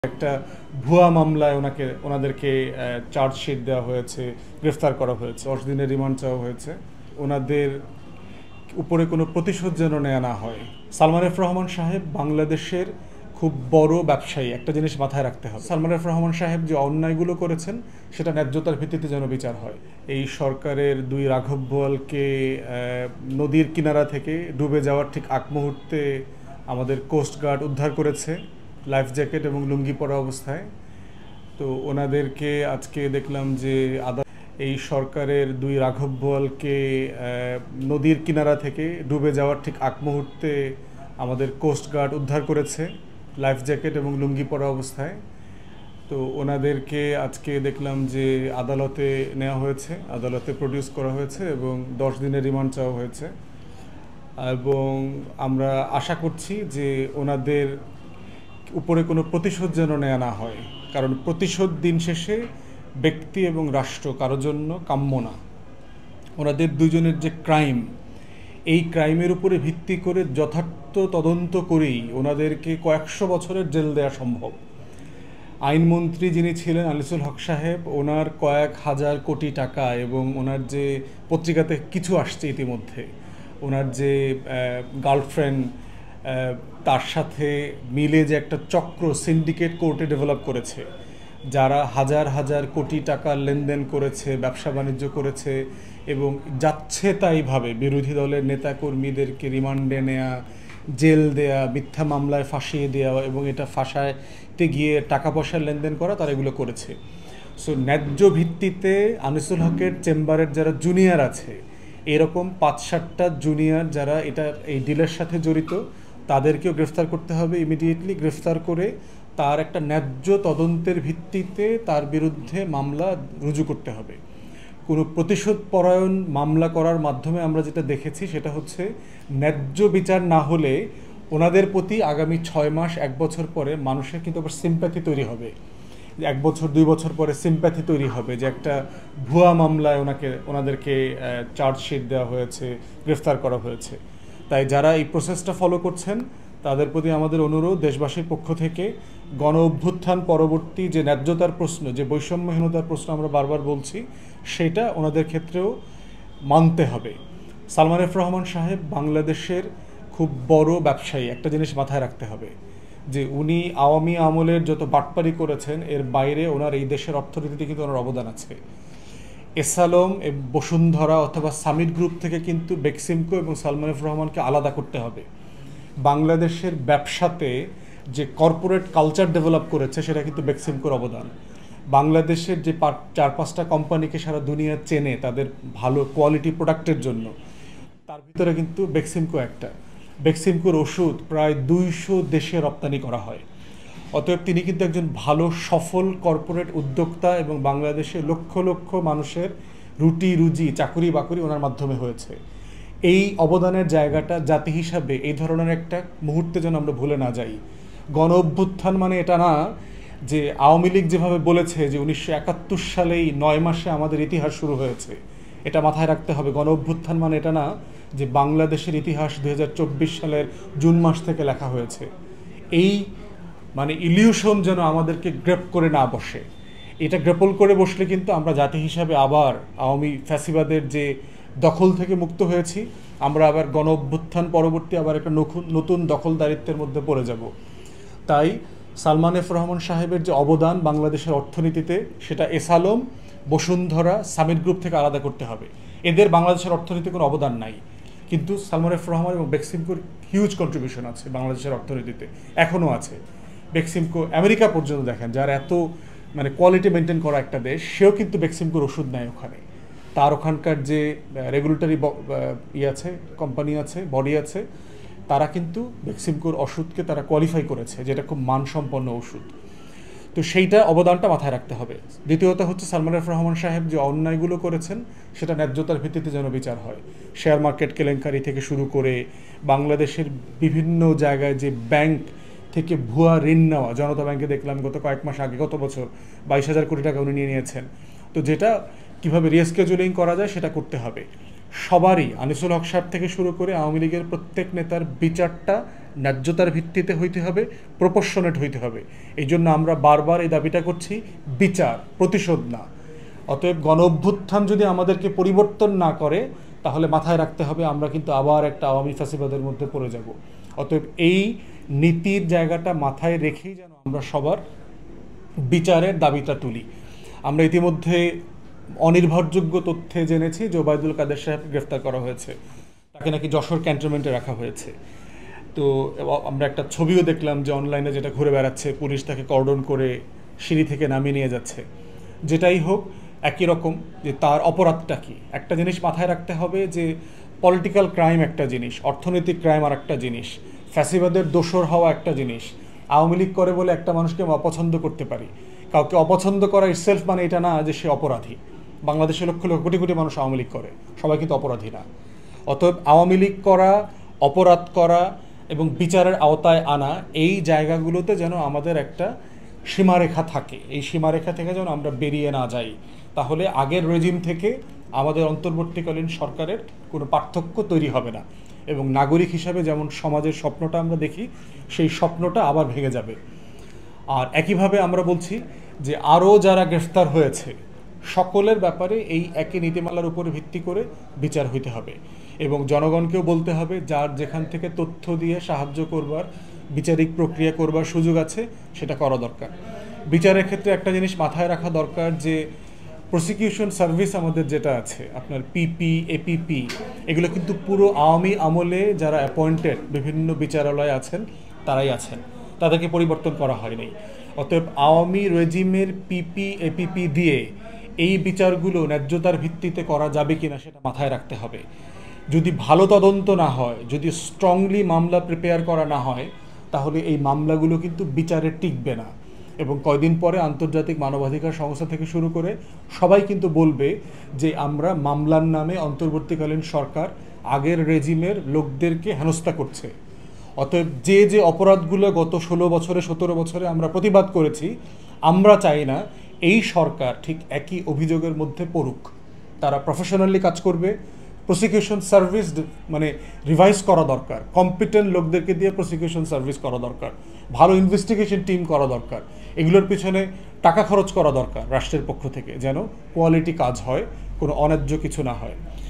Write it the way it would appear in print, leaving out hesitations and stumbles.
একটা ভুয়া মামলায় ওনাদেরকে চার্জশিট দেওয়া হয়েছে, গ্রেফতার করা হয়েছে, 10 দিনের রিমান্ড চাওয়া হয়েছে। ওনাদের উপরে কোনো প্রতিশোধ যেন নেওয়া না হয়। সালমান এফ রহমান সাহেব বাংলাদেশের খুব বড় ব্যবসায়ী, একটা জিনিস মাথায় রাখতে হবে। সালমান এফ রহমান সাহেব যে অন্যায়গুলো করেছেন সেটা ন্যায্যতার ভিত্তিতে যেন বিচার হয়। এই সরকারের 2 রাঘব বোয়ালকে নদীর কিনারা থেকে ডুবে যাওয়ার ঠিক আগ মুহূর্তে আমাদের কোস্টগার্ড উদ্ধার করেছে লাইফ জ্যাকেট এবং লুঙ্গি পরা অবস্থায়। তো ওনাদেরকে আজকে দেখলাম যে এই সরকারের 2 রাঘব বোয়ালকে নদীর কিনারা থেকে ডুবে যাওয়ার ঠিক আগ মুহূর্তে আমাদের কোস্টগার্ড উদ্ধার করেছে লাইফ জ্যাকেট এবং লুঙ্গি পরা অবস্থায়। তো ওনাদেরকে আজকে দেখলাম যে আদালতে নেওয়া হয়েছে, আদালতে প্রডিউস করা হয়েছে এবং 10 দিনের রিমান্ড চাওয়া হয়েছে। এবং আমরা আশা করছি যে ওনাদের উপরে কোনো প্রতিশোধ যেন নেওয়া না হয়, কারণ প্রতিশোধ দিন শেষে ব্যক্তি এবং রাষ্ট্র কারোর জন্য কাম্য না। ওনাদের দুজনের যে ক্রাইম, এই ক্রাইমের উপরে ভিত্তি করে যথার্থ তদন্ত করেই ওনাদেরকে কয়েকশো বছরের জেল দেওয়া সম্ভব। আইনমন্ত্রী যিনি ছিলেন আনিসুল হক সাহেব, ওনার কয়েক হাজার কোটি টাকা এবং ওনার যে পত্রিকাতে কিছু আসছে ইতিমধ্যে, ওনার যে গার্লফ্রেন্ড তার সাথে মিলে যে একটা চক্র সিন্ডিকেট কোর্টে ডেভেলপ করেছে, যারা হাজার হাজার কোটি টাকার লেনদেন করেছে, ব্যবসা বাণিজ্য করেছে এবং যাচ্ছে তাইভাবে বিরোধী দলের নেতাকর্মীদেরকে রিমান্ডে নেয়া, জেল দেয়া, মিথ্যা মামলায় ফাঁসিয়ে দেওয়া এবং এটা ফাঁসাইতে গিয়ে টাকা পয়সার লেনদেন করা, তারা এগুলো করেছে। সো ন্যায্য ভিত্তিতে আনিসুল হকের চেম্বারের যারা জুনিয়র আছে, এরকম 5-7টা জুনিয়র যারা এই ডিলের সাথে জড়িত, তাদেরকেও গ্রেফতার করতে হবে। ইমিডিয়েটলি গ্রেফতার করে তার একটা ন্যায্য তদন্তের ভিত্তিতে তার বিরুদ্ধে মামলা রুজু করতে হবে। কোনো প্রতিশোধ পরায়ণ মামলা করার মাধ্যমে আমরা যেটা দেখেছি সেটা হচ্ছে ন্যায্য বিচার না হলে ওনাদের প্রতি আগামী 6 মাস 1 বছর পরে মানুষের কিন্তু আবার সিম্প্যাথি তৈরি হবে। 1 বছর 2 বছর পরে সিম্প্যাথি তৈরি হবে যে একটা ভুয়া মামলায় ওনাদেরকে চার্জশিট দেওয়া হয়েছে, গ্রেফতার করা হয়েছে। তাই যারা এই প্রসেসটা ফলো করছেন তাদের প্রতি আমাদের অনুরোধ, দেশবাসীর পক্ষ থেকে গণ অভ্যুত্থান পরবর্তী যে ন্যায্যতার প্রশ্ন, যে বৈষম্যহীনতার প্রশ্ন আমরা বারবার বলছি, সেটা ওনাদের ক্ষেত্রেও মানতে হবে। সালমান এফ রহমান সাহেব বাংলাদেশের খুব বড় ব্যবসায়ী, একটা জিনিস মাথায় রাখতে হবে যে উনি আওয়ামী আমলের যত বাটপারি করেছেন এর বাইরে ওনার এই দেশের অর্থনীতিতে কিন্তু ওনার অবদান আছে। এসালম, বসুন্ধরা অথবা সামিট গ্রুপ থেকে কিন্তু বেক্সিমকো এবং সালমান এফ রহমানকে আলাদা করতে হবে। বাংলাদেশের ব্যবসাতে যে কর্পোরেট কালচার ডেভেলপ করেছে সেটা কিন্তু বেক্সিমকোর অবদান। বাংলাদেশের যে 4-5টা কোম্পানিকে সারা দুনিয়া চেনে তাদের ভালো কোয়ালিটি প্রোডাক্টের জন্য, তার ভিতরে কিন্তু বেক্সিমকো একটা। বেক্সিমকোর ওষুধ প্রায় 200 দেশে রপ্তানি করা হয়। অতএব তিনি কিন্তু একজন ভালো সফল কর্পোরেট উদ্যোক্তা এবং বাংলাদেশে লক্ষ লক্ষ মানুষের রুটি রুজি, চাকুরি বাকুরি ওনার মাধ্যমে হয়েছে। এই অবদানের জায়গাটা জাতি হিসাবে এই ধরনের একটা মুহূর্তে যেন আমরা ভুলে না যাই। গণ অভ্যুত্থান মানে এটা না যে আওয়ামী লীগ যেভাবে বলেছে যে 1971 সালেই 9 মাসে আমাদের ইতিহাস শুরু হয়েছে, এটা মাথায় রাখতে হবে। গণ অভ্যুত্থান মানে এটা না যে বাংলাদেশের ইতিহাস 2024 সালের জুন মাস থেকে লেখা হয়েছে। এই মানে ইলিউশন যেন আমাদেরকে গ্রেপ করে না বসে। এটা গ্রেপল করে বসলে কিন্তু আমরা জাতি হিসাবে আবার আওয়ামী ফ্যাসিবাদের যে দখল থেকে মুক্ত হয়েছি, আমরা আবার গণ অভ্যুত্থান পরবর্তী আবার একটা নতুন দখলদারিত্বের মধ্যে পড়ে যাব। তাই সালমান এফ রহমান সাহেবের যে অবদান বাংলাদেশের অর্থনীতিতে, সেটা এসালম, বসুন্ধরা, সামিট গ্রুপ থেকে আলাদা করতে হবে। এদের বাংলাদেশের অর্থনীতিতে কোনো অবদান নাই, কিন্তু সালমান এফ রহমান এবং বেক্সিমকোর হিউজ কন্ট্রিবিউশন আছে বাংলাদেশের অর্থনীতিতে, এখনও আছে। বেক্সিমকো আমেরিকা পর্যন্ত দেখেন, যার এত মানে কোয়ালিটি মেনটেন করা একটা দেশ, সেও কিন্তু বেক্সিমকোর ওষুধ নেয় ওখানে। তার ওখানকার যে রেগুলেটরি আছে, কোম্পানি আছে, বডি আছে, তারা কিন্তু বেক্সিমকোর ওষুধকে তারা কোয়ালিফাই করেছে যেটা খুব মানসম্পন্ন ওষুধ। তো সেইটা অবদানটা মাথায় রাখতে হবে। দ্বিতীয়ত হচ্ছে সালমান এফ রহমান সাহেব যে অন্যায়গুলো করেছেন সেটা ন্যায্যতার ভিত্তিতে যেন বিচার হয়। শেয়ার মার্কেট কেলেঙ্কারি থেকে শুরু করে বাংলাদেশের বিভিন্ন জায়গায় যে ব্যাংক থেকে ভুয়া ঋণ নেওয়া, জনতা ব্যাংকে দেখলাম গত কয়েক মাস আগে, গত বছর 22,000 কোটি টাকা উনি নিয়ে নিয়েছেন। তো যেটা কীভাবে রিস্কেজুলিং করা যায় সেটা করতে হবে সবারই। আনিসুল হক সাহেব থেকে শুরু করে আওয়ামী লীগের প্রত্যেক নেতার বিচারটা ন্যায্যতার ভিত্তিতে হইতে হবে, প্রপোর্শনেট হইতে হবে। এই জন্য আমরা বারবার এই দাবিটা করছি, বিচার, প্রতিশোধ না। অতএব গণ অভ্যুত্থান যদি আমাদেরকে পরিবর্তন না করে, তাহলে মাথায় রাখতে হবে আমরা কিন্তু আবার একটা আওয়ামী ফ্যাসিবাদের মধ্যে পড়ে যাব। অতএব এই নীতির জায়গাটা মাথায় রেখেই যেন আমরা সবার বিচারের দাবিটা তুলি। আমরা ইতিমধ্যে অনির্ভরযোগ্য তথ্যে জেনেছি যে ওবায়দুল কাদের সাহেব গ্রেফতার করা হয়েছে, তাকে নাকি যশোর ক্যান্টনমেন্টে রাখা হয়েছে। তো আমরা একটা ছবিও দেখলাম যে অনলাইনে যেটা ঘুরে বেড়াচ্ছে, পুলিশ তাকে কর্ডন করে সিঁড়ি থেকে নামিয়ে নিয়ে যাচ্ছে। যেটাই হোক একই রকম, যে তার অপরাধটা কি। একটা জিনিস মাথায় রাখতে হবে যে পলিটিক্যাল ক্রাইম একটা জিনিস, অর্থনৈতিক ক্রাইম আর একটা জিনিস, ফ্যাসিবাদের দোসর হওয়া একটা জিনিস। আওয়ামী লীগ করে বলে একটা মানুষকে অপছন্দ করতে পারি, কাউকে অপছন্দ করা ইটসেলফ মানে এটা না যে সে অপরাধী। বাংলাদেশে লক্ষ লক্ষ কোটি কোটি মানুষ আওয়ামী লীগ করে, সবাই কিন্তু অপরাধী না। অতএব আওয়ামী লীগ করা, অপরাধ করা এবং বিচারের আওতায় আনা, এই জায়গাগুলোতে যেন আমাদের একটা সীমারেখা থাকে। এই সীমারেখা থেকে যেন আমরা বেরিয়ে না যাই, তাহলে আগের রেজিম থেকে আমাদের অন্তর্বর্তীকালীন সরকারের কোনো পার্থক্য তৈরি হবে না এবং নাগরিক হিসাবে যেমন সমাজের স্বপ্নটা আমরা দেখি, সেই স্বপ্নটা আবার ভেঙে যাবে। আর একইভাবে আমরা বলছি যে আরও যারা গ্রেফতার হয়েছে সকলের ব্যাপারে এই একই নীতিমালার উপরে ভিত্তি করে বিচার হইতে হবে এবং জনগণকেও বলতে হবে যার যেখান থেকে তথ্য দিয়ে সাহায্য করবার, বিচারিক প্রক্রিয়া করবার সুযোগ আছে সেটা করা দরকার। বিচারের ক্ষেত্রে একটা জিনিস মাথায় রাখা দরকার যে প্রসিকিউশন সার্ভিস আমাদের যেটা আছে, আপনার পিপি, এপিপি, এগুলো কিন্তু পুরো আওয়ামী আমলে যারা অ্যাপয়েন্টেড বিভিন্ন বিচারালয়ে আছেন তারাই আছেন, তাদেরকে পরিবর্তন করা হয়নি। অতএব আওয়ামী রেজিমের পিপি, এপিপি দিয়ে এই বিচারগুলো ন্যায্যতার ভিত্তিতে করা যাবে কিনা সেটা মাথায় রাখতে হবে। যদি ভালো তদন্ত না হয়, যদি স্ট্রংলি মামলা প্রিপেয়ার করা না হয়, তাহলে এই মামলাগুলো কিন্তু বিচারে টিকবে না এবং কয়দিন পরে আন্তর্জাতিক মানবাধিকার সংস্থা থেকে শুরু করে সবাই কিন্তু বলবে যে আমরা মামলার নামে অন্তর্বর্তীকালীন সরকার আগের রেজিমের লোকদেরকে হেনস্থা করছে। অতএব যে যে অপরাধগুলো গত 16 বছরে 17 বছরে আমরা প্রতিবাদ করেছি, আমরা চাই না এই সরকার ঠিক একই অভিযোগের মধ্যে পড়ুক। তারা প্রফেশনালি কাজ করবে, প্রসিকিউশন সার্ভিস মানে রিভাইজ করা দরকার, কম্পিটেন্ট লোকদেরকে দিয়ে প্রসিকিউশন সার্ভিস করা দরকার, ভালো ইনভেস্টিগেশন টিম করা দরকার, এগুলোর পিছনে টাকা খরচ করা দরকার রাষ্ট্রের পক্ষ থেকে, যেন কোয়ালিটি কাজ হয়, কোনো অন্যায্য কিছু না হয়।